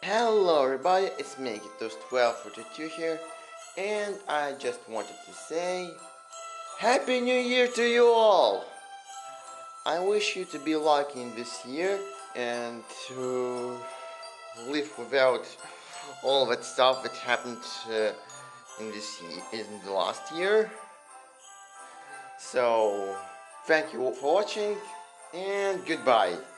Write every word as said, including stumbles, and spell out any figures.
Hello everybody, it's me, Kitos twelve forty-two here, and I just wanted to say Happy New Year to you all! I wish you to be lucky in this year and to live without all that stuff that happened uh, in this in the last year. So, thank you all for watching, and goodbye.